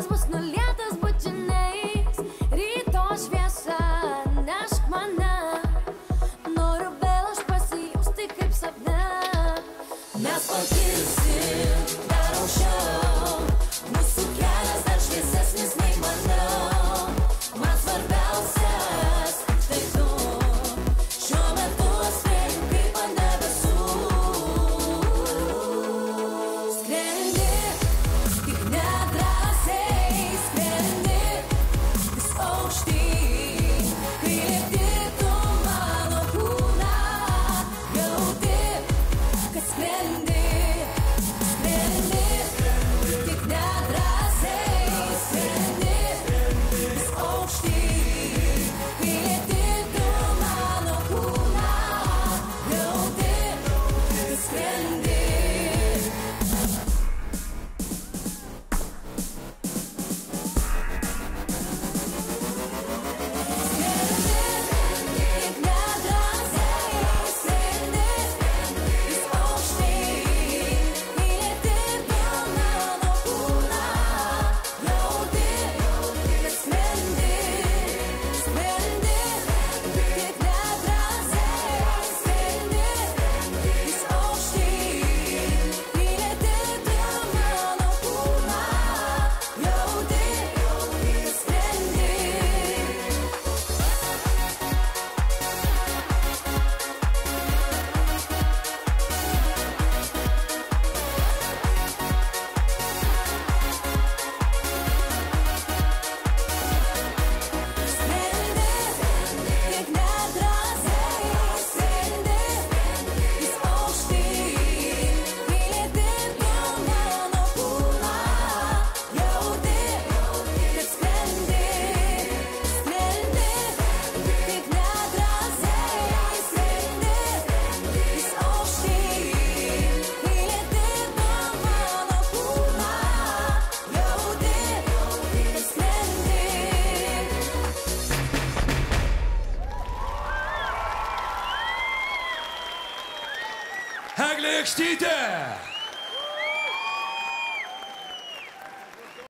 Rytas bus nulietas bučiniais, ryto šviesa nešk mane. Noriu vėl aš pasijusti kaip sapne. Mes pakilsim dar aukščiau, mūsų kelias dar šviesesnis nei maniau. Man svarbiausias tai tu, šiuo metu spėju kaip ant debesų. Skrendi, tik nedrąsiai skrendi vis aukštyn, kai lieti tu mano kūną, jauti, kad skrendi, tik nedrąsiai skrendi vis aukštyn, kai lieti tu mano kūną, jauti, kad skrendi. Eglė Jakštytė.